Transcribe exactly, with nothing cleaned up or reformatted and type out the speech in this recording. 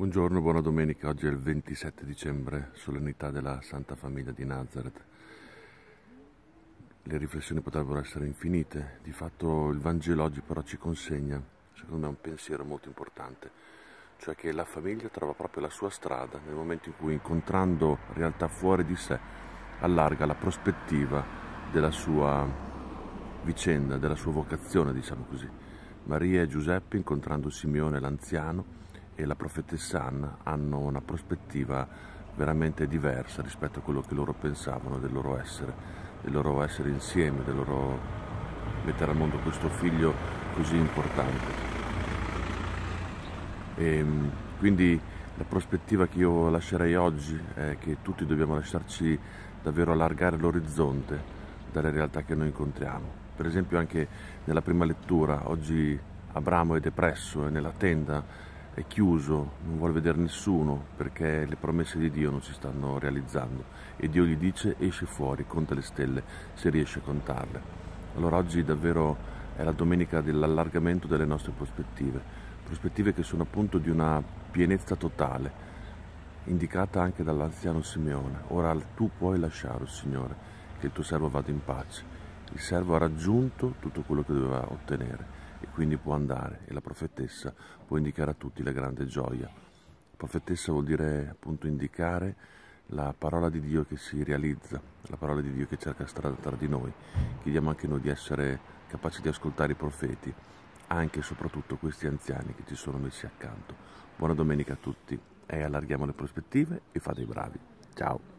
Buongiorno, buona domenica. Oggi è il ventisette dicembre, solennità della Santa Famiglia di Nazareth. Le riflessioni potrebbero essere infinite, di fatto il Vangelo oggi però ci consegna, secondo me, un pensiero molto importante, cioè che la famiglia trova proprio la sua strada nel momento in cui, incontrando realtà fuori di sé, allarga la prospettiva della sua vicenda, della sua vocazione, diciamo così. Maria e Giuseppe, incontrando Simeone l'anziano e la profetessa Anna, hanno una prospettiva veramente diversa rispetto a quello che loro pensavano del loro essere, del loro essere insieme, del loro mettere al mondo questo figlio così importante. E quindi la prospettiva che io lascerei oggi è che tutti dobbiamo lasciarci davvero allargare l'orizzonte dalle realtà che noi incontriamo. Per esempio, anche nella prima lettura, oggi Abramo è depresso, è nella tenda, è chiuso, non vuole vedere nessuno perché le promesse di Dio non si stanno realizzando e Dio gli dice: esci fuori, conta le stelle se riesci a contarle. Allora oggi davvero è la domenica dell'allargamento delle nostre prospettive, prospettive che sono appunto di una pienezza totale, indicata anche dall'anziano Simeone. Ora tu puoi lasciare, oh Signore, che il tuo servo vada in pace. Il servo ha raggiunto tutto quello che doveva ottenere e quindi può andare, e la profetessa può indicare a tutti la grande gioia. Profetessa vuol dire appunto indicare la parola di Dio che si realizza, la parola di Dio che cerca strada tra di noi. Chiediamo anche noi di essere capaci di ascoltare i profeti, anche e soprattutto questi anziani che ci sono messi accanto. Buona domenica a tutti e allarghiamo le prospettive e fate i bravi. Ciao!